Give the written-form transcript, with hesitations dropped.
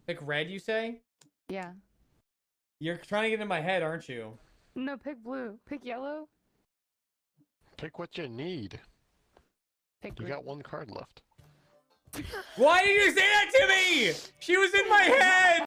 Pick red, you say? Yeah. You're trying to get in my head, aren't you? No, pick blue. Pick yellow. Pick what you need. Pick You green. got one card left. Why did you say that to me? She was in my head!